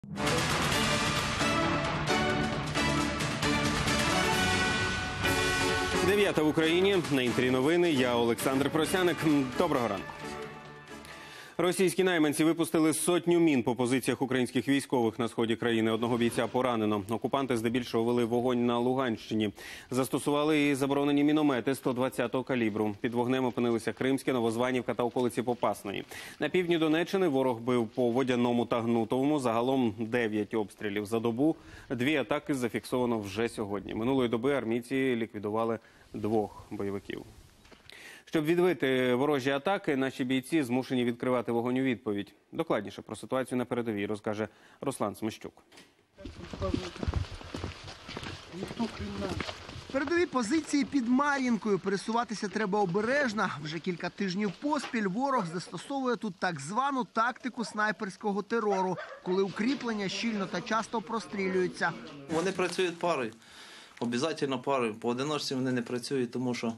Дев'ята в Україні. На Інтері новини. Я Олександр Просяник. Доброго ранку. Російські найманці випустили сотню мін по позиціях українських військових на сході країни. Одного бійця поранено. Окупанти здебільшого вели вогонь на Луганщині. Застосували і заборонені міномети 120-го калібру. Під вогнем опинилися Кримське, Новозванівка та околиці Попасної. На півдні Донеччини ворог бив по Водяному та Гнутовому. Загалом 9 обстрілів за добу. 2 атаки зафіксовано вже сьогодні. Минулої доби армійці ліквідували 2 бойовиків. Щоб відбити ворожі атаки, наші бійці змушені відкривати вогонь у відповідь. Докладніше про ситуацію на передовій розкаже Руслан Смещук. Передові позиції під Мар'їнкою. Пересуватися треба обережно. Вже кілька тижнів поспіль ворог застосовує тут так звану тактику снайперського терору, коли укріплення щільно та часто прострілюються. Вони працюють парою, обов'язково парою. Поодиночці вони не працюють, тому що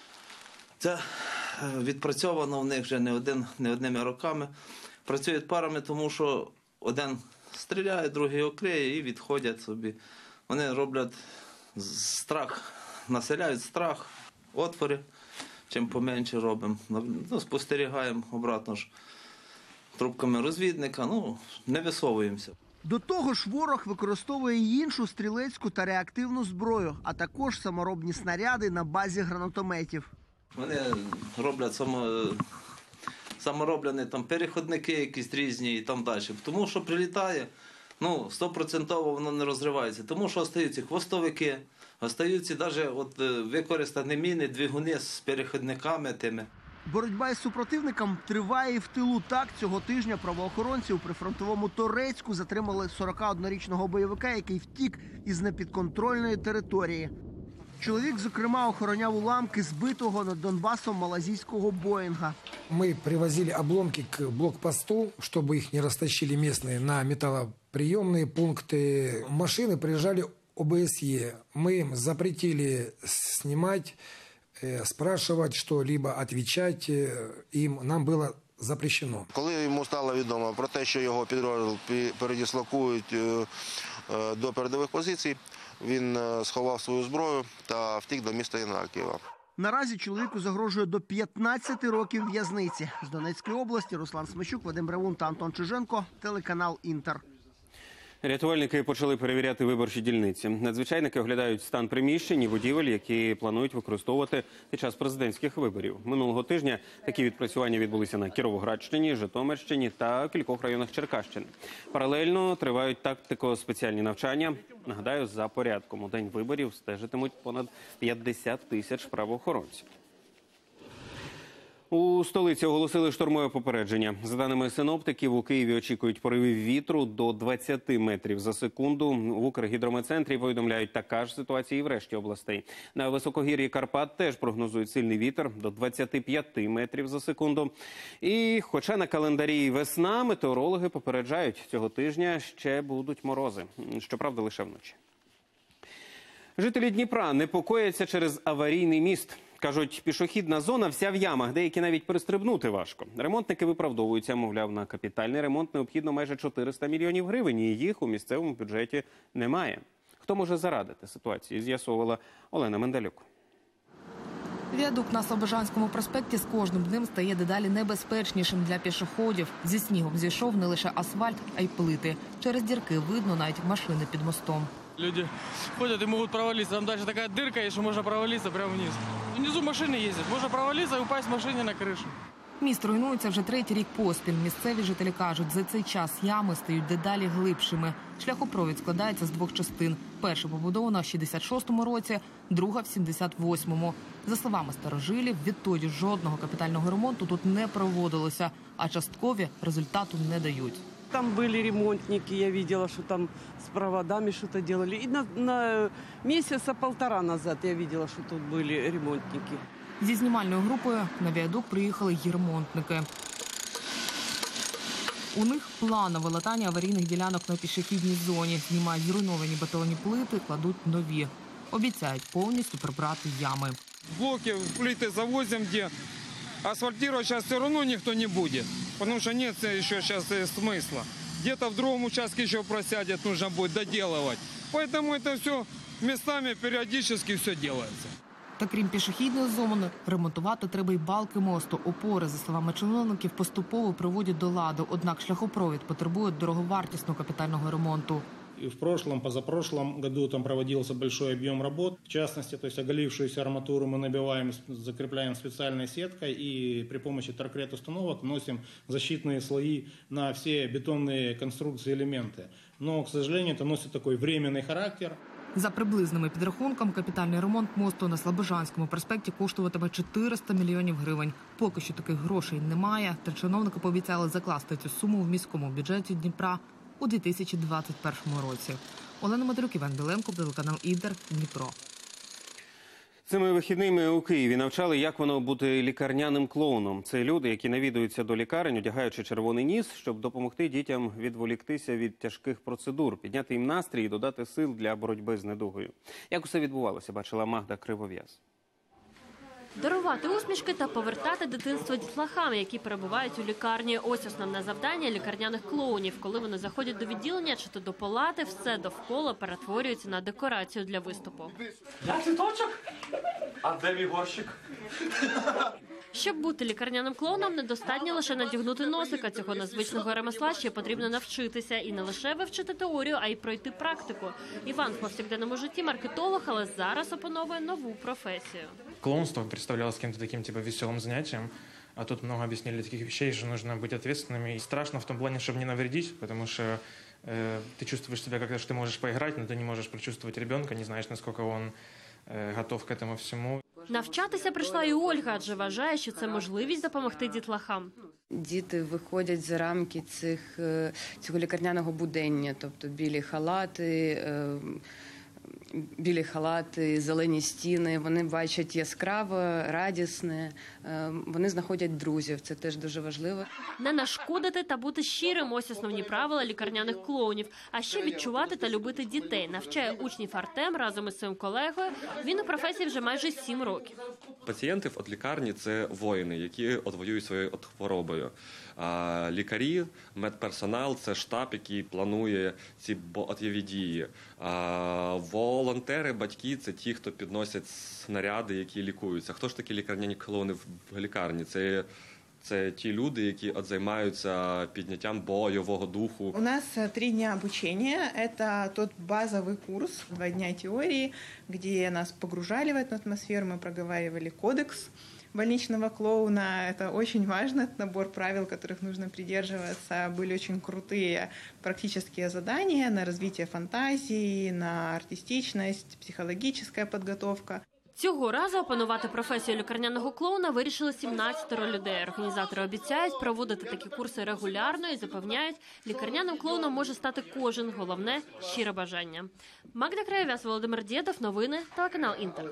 це відпрацьовано в них вже не одними роками. Працюють парами, тому що один стріляє, другий окриє і відходять собі. Вони роблять страх, населяють страх, отвори, чим поменше робимо. Спостерігаємо обратно ж трубками розвідника, не висовуємося. До того ж, ворог використовує й іншу стрілецьку та реактивну зброю, а також саморобні снаряди на базі гранатометів. Вони роблять самороблені переходники якісь різні і там далі. Тому що прилітає, 100% воно не розривається. Тому що остаються хвостовики, остаються навіть використані міни, двигуни з переходниками тими. Боротьба із супротивником триває і в тилу. Так, цього тижня правоохоронці у прифронтовому Торецьку затримали 41-річного бойовика, який втік із непідконтрольної території. Чоловік, зокрема, охороняв уламки збитого над Донбасом малазійського Боїнга. Мы привозили обломки к блокпосту, чтобы их не растащили местные на металлоприемные пункты. Машины приезжали ОБСЕ. Мы им запретили снимать, спрашивать что-либо, отвечать им. Нам было запрещено. Коли йому стало відомо про те, що його підрозділ передислокують до передових позицій, він сховав свою зброю та втік до міста Єнакієва. Наразі чоловіку загрожує до 15 років в'язниці. З Донецької області Руслан Смещук, Вадим Бревун та Антон Чиженко. Телеканал «Інтер». Рятувальники почали перевіряти виборчі дільниці. Надзвичайники оглядають стан приміщень і будівель, які планують використовувати під час президентських виборів. Минулого тижня такі відпрацювання відбулися на Кіровоградщині, Житомирщині та кількох районах Черкащини. Паралельно тривають тактико-спеціальні навчання. Нагадаю, за порядком у день виборів стежитимуть понад 50 тисяч правоохоронців. У столиці оголосили штормове попередження. За даними синоптиків, у Києві очікують поривів вітру до 20 метрів за секунду. В Укргідрометцентрі повідомляють, така ж ситуація і в решті областей. На високогір'ї Карпат теж прогнозують сильний вітер до 25 метрів за секунду. І хоча на календарі весна, метеорологи попереджають, цього тижня ще будуть морози. Щоправда, лише вночі. Жителі Дніпра непокояться через аварійний міст. Кажуть, пішохідна зона вся в ямах, деякі навіть перестрибнути важко. Ремонтники виправдовуються, мовляв, на капітальний ремонт необхідно майже 400 мільйонів гривень, і їх у місцевому бюджеті немає. Хто може зарадити ситуації, з'ясовувала Олена Мендалюк. Віадук на Слобожанському проспекті з кожним днем стає дедалі небезпечнішим для пішоходів. Зі снігом зійшов не лише асфальт, а й плити. Через дірки видно навіть машини під мостом. Люди ходят и могут провалиться. Там дальше такая дырка, и что можно провалиться прямо вниз. Внизу машины ездят. Можно провалиться и упасть машине на крышу. Міст руйнується вже третій рік поспіль. Місцеві жителі кажуть, за цей час ями стають дедалі глибшими. Шляхопровід складається з 2 частин. Перша побудована в 66-му році, друга в 78-му. За словами старожилів, відтоді жодного капітального ремонту тут не проводилося, а часткові результату не дають. Там были ремонтники, я видела, что там с проводами что-то делали. И на месяца 1,5 назад я видела, что тут были ремонтники. Зі знімальною групою на віадук приїхали й ремонтники. У них планове латання аварійних ділянок на пішохідній зоні. Знімають зруйновані бетонні плити, кладуть нові. Обіцяють повністю прибрати ями. Блоки, плиты завозим, где асфальтировать сейчас все равно никто не будет. Потому что нет еще сейчас смысла. где-то в другом участке еще просядет, нужно будет доделывать. Поэтому это все местами периодически все делается. Та крім пішохідної зони, ремонтувати треба й балки мосту. Опори, за словами чиновників, поступово приводять до ладу. Однак шляхопровід потребує дороговартісного капітального ремонту. И в прошлом, позапрошлом году там проводился большой объем работ. В частности, то есть оголившуюся арматуру мы набиваем, закрепляем специальной сеткой и при помощи торкрет-установок наносим защитные слои на все бетонные конструкции и элементы. Но, к сожалению, это носит такой временный характер. За приблизними підрахунками, капітальний ремонт мосту на Слобожанському проспекті коштуватиме 400 мільйонів гривень. Поки що таких грошей немає, та чиновники пообіцяли закласти цю суму в міському бюджеті Дніпра у 2021 році. Олена Мадрюк, Іван Біленко, телеканал «Інтер», Дніпро. Цими вихідними у Києві навчали, як воно бути лікарняним клоуном. Це люди, які навідуються до лікарень, одягаючи червоний ніс, щоб допомогти дітям відволіктися від тяжких процедур, підняти їм настрій і додати сил для боротьби з недугою. Як усе відбувалося, бачила Магда Кривов'яз. Дарувати усмішки та повертати дитинство дітлахам, які перебувають у лікарні. Ось основне завдання лікарняних клоунів. Коли вони заходять до відділення чи то до палати, все довкола перетворюється на декорацію для виступу. Я цвіточок? А де мій горщик? Щоб бути лікарняним клоуном, недостатньо лише надягнути носика. Цього незвичного ремесла ще потрібно навчитися. І не лише вивчити теорію, а й пройти практику. Іван в повсякденному житті маркетолог, але зараз опановує нову професію. Клоунство представлялось каким-то таким типа веселым занятием, а тут много объяснили таких вещей, что нужно быть ответственными. И страшно в том плане, чтобы не навредить, потому что ты чувствуешь себя как-то, что ты можешь поиграть, но ты не можешь прочувствовать ребенка, не знаешь, насколько он готов к этому всему. Навчатися прийшла і Ольга, адже вважає, що це можливість допомогти дітлахам. Діти виходять за рамки цього лікарняного будення, тобто білі халати, зелені стіни, вони бачать яскраве, радісне, вони знаходять друзів, це теж дуже важливо. Не нашкодити та бути щирим – ось основні правила лікарняних клоунів. А ще відчувати та любити дітей. Навчає учнів Артем разом із своїм колегою. Він у професії вже майже 7 років. Пацієнти в лікарні – це воїни, які воюють своєю хворобою. А лікарі, медперсонал – це штаб, який планує ці бойові дії. Волонтери, батьки – це ті, хто підносять снаряди, які лікуються. Хто ж такі лікарняні клоуни в лікарні? Це ті люди, які займаються підняттям бойового духу. У нас 3 дня обучения. Это тот базовый курс, 2 дня теории, где нас погружали в эту атмосферу, мы проговаривали кодекс больничного клоуна. Это очень важно, это набор правил, которых нужно придерживаться. Были очень крутые практические задания на развитие фантазии, на артистичность, психологическая подготовка. Цього разу опанувати професію лікарняного клоуна вирішили 17 людей. Організатори обіцяють проводити такі курси регулярно і запевняють, лікарняним клоуном може стати кожен. Головне – щире бажання. Магда Кривов'яз, Володимир Дєдов. Новини. Телеканал «Інтер».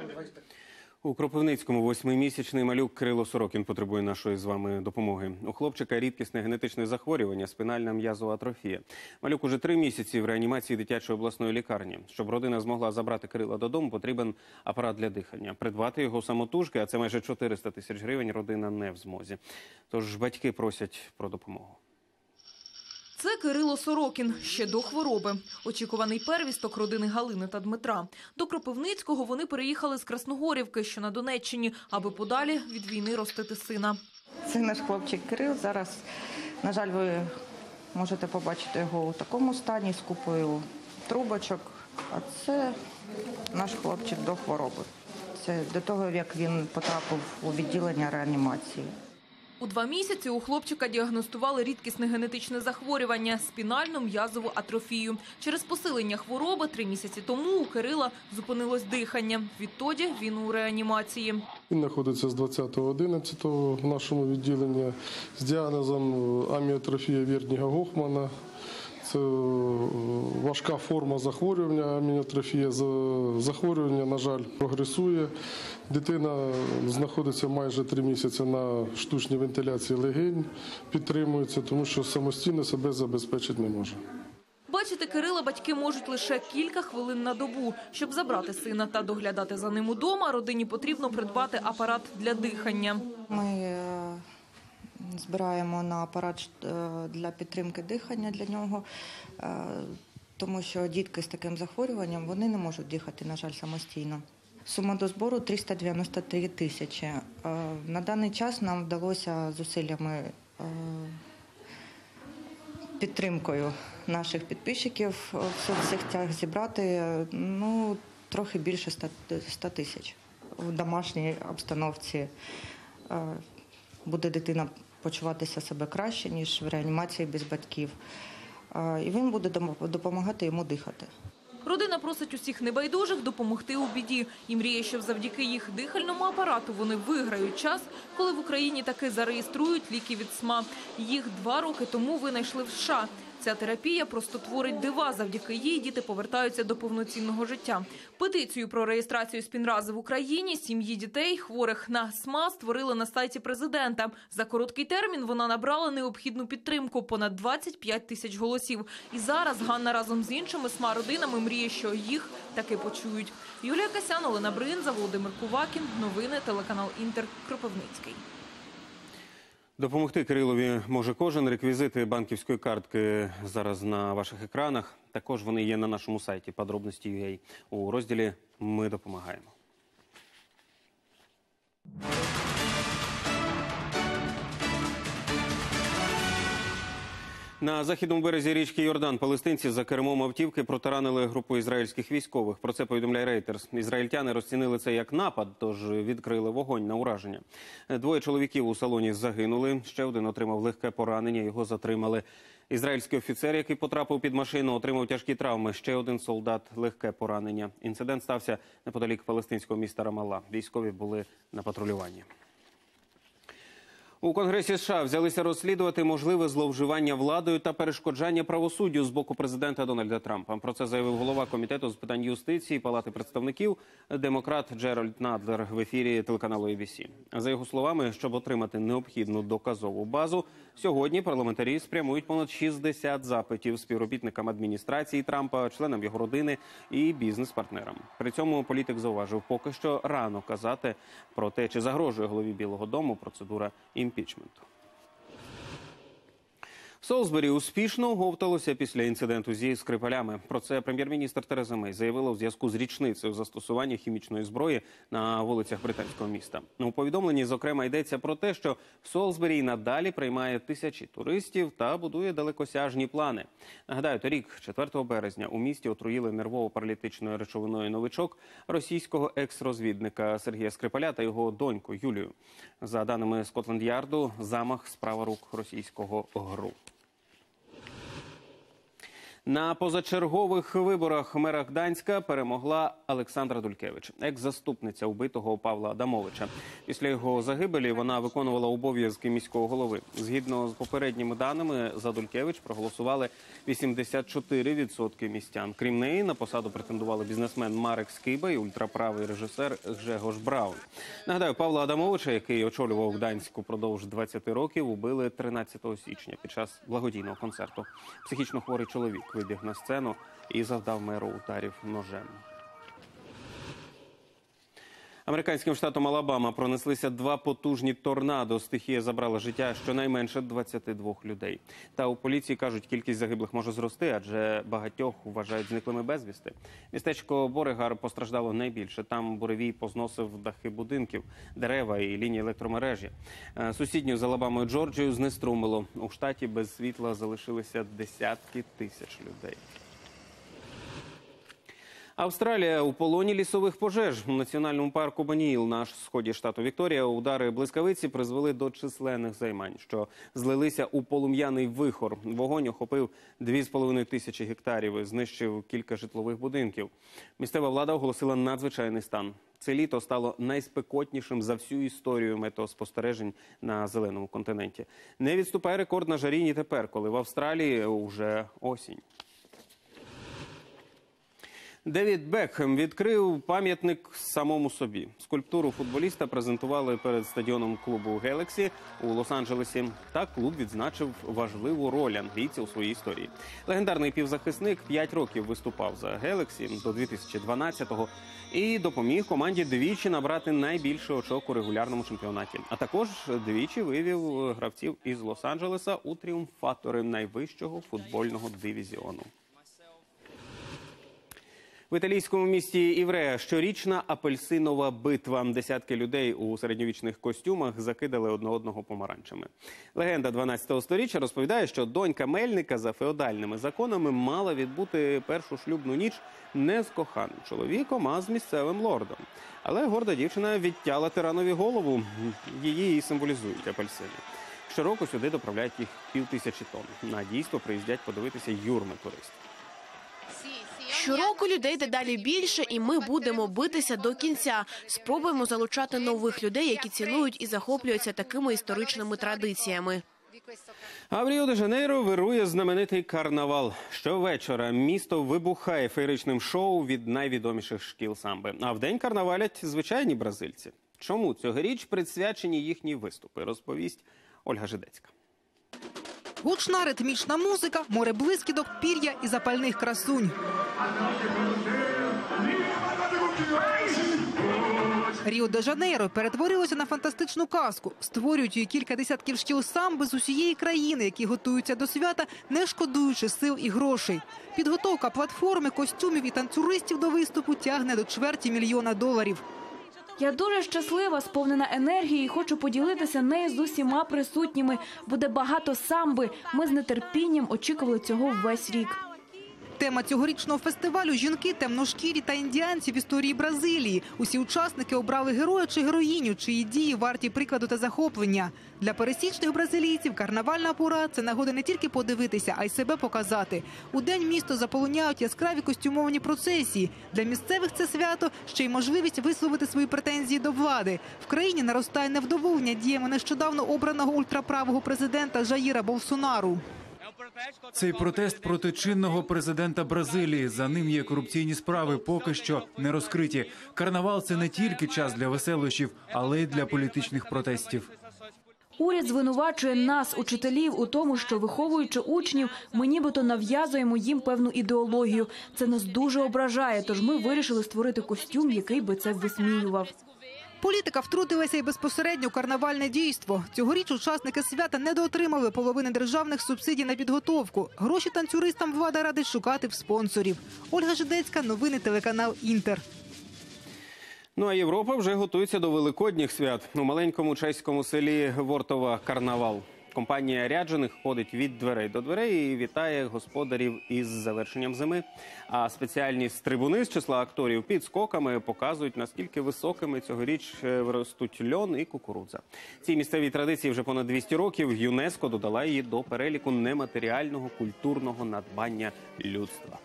У Кропивницькому 8-місячний малюк Кирило Сорокін потребує нашої з вами допомоги. У хлопчика рідкісне генетичне захворювання – спинальна м'язова атрофія. Малюк уже 3 місяці в реанімації дитячої обласної лікарні. Щоб родина змогла забрати Кирила додому, потрібен апарат для дихання. Придбати його самотужки, а це майже 400 тисяч гривень, родина не в змозі. Тож батьки просять про допомогу. Це Кирило Сорокін. Ще до хвороби. Очікуваний первісток родини Галини та Дмитра. До Кропивницького вони переїхали з Красногорівки, що на Донеччині, аби подалі від війни ростити сина. Це наш хлопчик Кирил. Зараз, на жаль, ви можете побачити його у такому стані з купою трубочок. А це наш хлопчик до хвороби. Це до того, як він потрапив у відділення реанімації. У 2 місяці у хлопчика діагностували рідкісне генетичне захворювання – спінальну м'язову атрофію. Через посилення хвороби 3 місяці тому у Кирила зупинилось дихання. Відтоді він у реанімації. Він знаходиться з 20.11 в нашому відділенні з діагнозом аміотрофія Верніга Гохмана. Це важка форма захворювання, аміотрофія. Захворювання, на жаль, прогресує. Дитина знаходиться майже 3 місяці на штучній вентиляції легень, підтримується, тому що самостійно себе забезпечити не може. Бачити Кирила батьки можуть лише кілька хвилин на добу. Щоб забрати сина та доглядати за ним удома, родині потрібно придбати апарат для дихання. Ми збираємо на апарат для підтримки дихання для нього, тому що дітки з таким захворюванням, вони не можуть дихати, на жаль, самостійно. Сума до збору 393 тисячі. На даний час нам вдалося зусиллями, підтримкою наших підписчиків в соцсетях зібрати трохи більше 100 тисяч. В домашній обстановці буде дитина почуватися себе краще, ніж в реанімації без батьків. І він буде допомагати йому дихати. Родина просить усіх небайдужих допомогти у біді. І мріє, що завдяки їх дихальному апарату вони виграють час, коли в Україні таки зареєструють ліки від СМА. Їх 2 роки тому винайшли в США. Ця терапія просто творить дива. Завдяки їй діти повертаються до повноцінного життя. Петицію про реєстрацію Спінрази в Україні сім'ї дітей, хворих на СМА, створили на сайті президента. За короткий термін вона набрала необхідну підтримку – понад 25 тисяч голосів. І зараз Ганна разом з іншими СМА-родинами мріє, що їх таки почують. Юлія Касян, Олена Бринза, Володимир Кувакін. Новини, телеканал Інтер, Кропивницький. Допомогти Кирилові може кожен. Реквізити банківської картки зараз на ваших екранах. Також вони є на нашому сайті подробності.ua. У розділі «Ми допомагаємо». На західному березі річки Йордан палестинці за кермом автівки протаранили групу ізраїльських військових. Про це повідомляє Reuters. Ізраїльтяни розцінили це як напад, тож відкрили вогонь на ураження. 2 чоловіків у салоні загинули, ще один отримав легке поранення, його затримали. Ізраїльський офіцер, який потрапив під машину, отримав тяжкі травми, ще один солдат – легке поранення. Інцидент стався неподалік палестинського міста Рамалла. Військові були на патрулюванні. У Конгресі США взялися розслідувати можливе зловживання владою та перешкоджання правосуддю з боку президента Дональда Трампа. Про це заявив голова комітету з питань юстиції Палати представників, демократ Джеральд Надлер в ефірі телеканалу ABC. За його словами, щоб отримати необхідну доказову базу, сьогодні парламентарі спрямують понад 60 запитів співробітникам адміністрації Трампа, членам його родини і бізнес-партнерам. При цьому політик зауважив, поки що рано казати про те, чи загрожує голові Білого дому процедура імпічменту. Солсбері успішно оговталося після інциденту зі Скрипалями. Про це прем'єр-міністр Тереза Мей заявила у зв'язку з річницею застосування хімічної зброї на вулицях британського міста. У повідомленні, зокрема, йдеться про те, що Солсбері надалі приймає тисячі туристів та будує далекосяжні плани. Нагадаю, торік, 4 березня, у місті отруїли нервово-паралітичною речовиною новичок російського екс-розвідника Сергія Скрипаля та його доньку Юлію. За даними Скотланд-Ярду, замах – справа рук російського ГРУ. На позачергових виборах мера Гданська перемогла Олександра Дулькевич, екс-заступниця вбитого Павла Адамовича. Після його загибелі вона виконувала обов'язки міського голови. Згідно з попередніми даними, за Дулькевич проголосували 84% містян. Крім неї, на посаду претендували бізнесмен Марек Скиба і ультраправий режисер Гжегош Браун. Нагадаю, Павла Адамовича, який очолював Гданськ упродовж 20 років, убили 13 січня під час благодійного концерту. Психічно хворий чоловік вибіг на сцену і завдав меру ударів ножем. Американським штатом Алабама пронеслися 2 потужні торнадо. Стихія забрала життя щонайменше 22 людей. Та у поліції кажуть, кількість загиблих може зрости, адже багатьох вважають зниклими безвісти. Містечко Борегар постраждало найбільше. Там буревій позносив дахи будинків, дерева і лінії електромережі. Сусідню з Алабамою Джорджію знеструмило. У штаті без світла залишилися десятки тисяч людей. Австралія у полоні лісових пожеж. У національному парку Баніїл на сході штату Вікторія удари блискавиці призвели до численних займань, що злилися у полум'яний вихор. Вогонь охопив 2500 гектарів і знищив кілька житлових будинків. Місцева влада оголосила надзвичайний стан. Це літо стало найспекотнішим за всю історію метеоспостережень на зеленому континенті. Не відступає рекорд на жарі ні тепер, коли в Австралії уже осінь. Девід Бекхем відкрив пам'ятник самому собі. Скульптуру футболіста презентували перед стадіоном клубу «Гелексі» у Лос-Анджелесі. Так клуб відзначив важливу роль англійця у своїй історії. Легендарний півзахисник 5 років виступав за «Гелексі» до 2012-го і допоміг команді двічі набрати найбільше очок у регулярному чемпіонаті. А також двічі вивів гравців із Лос-Анджелеса у тріумфатори найвищого футбольного дивізіону. В італійському місті Івреа щорічна апельсинова битва. Десятки людей у середньовічних костюмах закидали одне одного помаранчами. Легенда 12-го сторіччя розповідає, що донька мельника за феодальними законами мала відбути першу шлюбну ніч не з коханим чоловіком, а з місцевим лордом. Але горда дівчина відтяла тиранові голову. Її і символізують апельсини. Щороку сюди доправляють їх 5000 тонн. На дійство приїздять подивитися юрми туристів. Щороку людей дедалі більше, і ми будемо битися до кінця. Спробуємо залучати нових людей, які цінують і захоплюються такими історичними традиціями. А в Ріо-де-Жанейро вирує знаменитий карнавал. Щовечора місто вибухає феєричним шоу від найвідоміших шкіл самби. А вдень карнавалять звичайні бразильці. Чому цьогоріч присвячені їхні виступи, розповість Ольга Жидецька. Гучна ритмічна музика, море блискіток, пір'я і запальних красунь. Ріо-де-Жанейро перетворилося на фантастичну казку. Створюють її кілька десятків шкіл самби з усієї країни, які готуються до свята, не шкодуючи сил і грошей. Підготовка платформи, костюмів і танцюристів до виступу тягне до $250 000. Я дуже щаслива, сповнена енергії і хочу поділитися нею з усіма присутніми. Буде багато самби. Ми з нетерпінням очікували цього весь рік. Тема цьогорічного фестивалю – жінки, темношкірі та індіанці в історії Бразилії. Усі учасники обрали героя чи героїню, чиї дії варті прикладу та захоплення. Для пересічних бразилійців карнавальна пора – це нагода не тільки подивитися, а й себе показати. Удень місто заполоняють яскраві костюмовані процесії. Для місцевих це свято – ще й можливість висловити свої претензії до влади. В країні наростає невдоволення діями нещодавно обраного ультраправого президента Жаїра Болсонару. Цей протест проти чинного президента Бразилії. За ним є корупційні справи, поки що не розкриті. Карнавал – це не тільки час для веселощів, але й для політичних протестів. Уряд звинувачує нас, учителів, у тому, що, виховуючи учнів, ми нібито нав'язуємо їм певну ідеологію. Це нас дуже ображає, тож ми вирішили створити костюм, який би це висміював. Політика втрутилася і безпосередньо у карнавальне дійство. Цьогоріч учасники свята недоотримали половини державних субсидій на підготовку. Гроші танцюристам влада радить шукати в спонсорів. Ольга Жидецька, новини, телеканал «Інтер». Ну а Європа вже готується до великодніх свят. У маленькому чеському селі Вортова карнавал. Компанія ряджених ходить від дверей до дверей і вітає господарів із завершенням зими. А спеціальні стрибуни з числа акторів під скоками показують, наскільки високими цьогоріч виростуть льон і кукурудза. Цій місцевій традиції вже понад 200 років. ЮНЕСКО додала її до переліку нематеріального культурного надбання людства.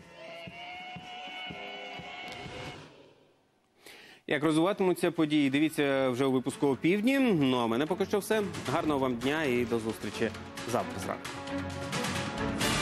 Як розвиватимуться події, дивіться вже у випуску «Опівдні». Ну а в мене поки що все. Гарного вам дня і до зустрічі завтра зранку.